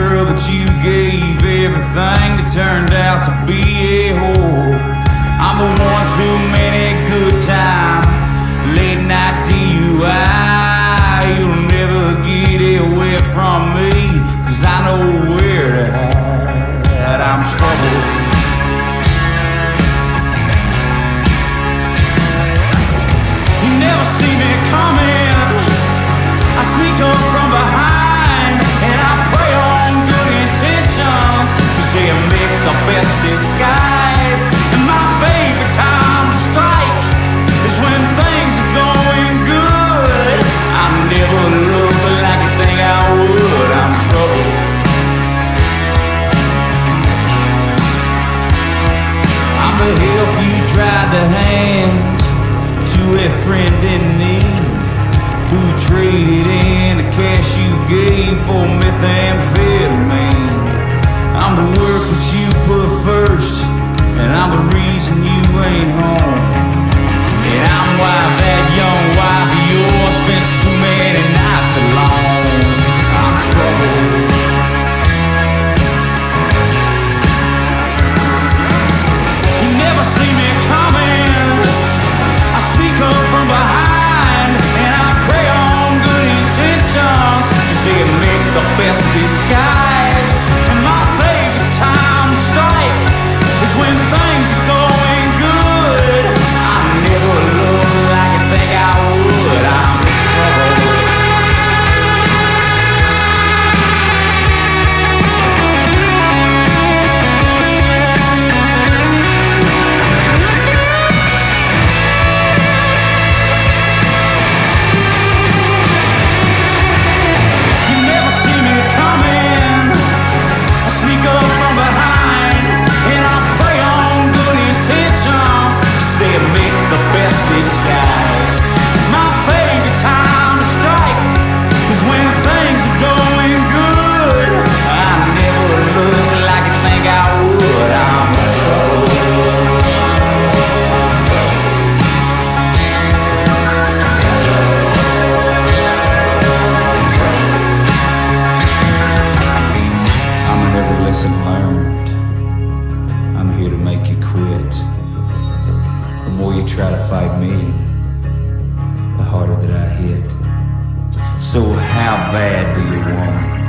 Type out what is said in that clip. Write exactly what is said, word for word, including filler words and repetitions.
girl that you gave everything that turned out to be a whore. I'm the one too many good time, late night D U I. You'll never get away from me, cause I know where to hide. I'm trouble. You never see me coming, I sneak up from behind, and I prey on good intentions, cause they make the best disguise. And my favorite time to strike is when things are going good. I never look like I think I would. I'm trouble. I'm the help you tried to hand to a friend in need, who traded in the cash you gave for methamphetamine. I'm the work that you put first, and I'm the reason you ain't home. And I'm why that young wife of yours spends too many nights alone. I'm trouble. You never see me coming, I sneak up from behind, and I prey on good intentions, cause they make the best disguise. And my favorite time to strike is when things are going good. I never look like I think I would. I'm trouble. You never see me coming, I sneak up from behind, and I prey on good intentions, cause they make the best disguise. My favorite time to strike is when things are going good. I never look like I think I would. I'm trouble. I'm an every lesson learned. I'm here to make you quit. The more you try to fight me, the harder that I hit. So how bad do you want it?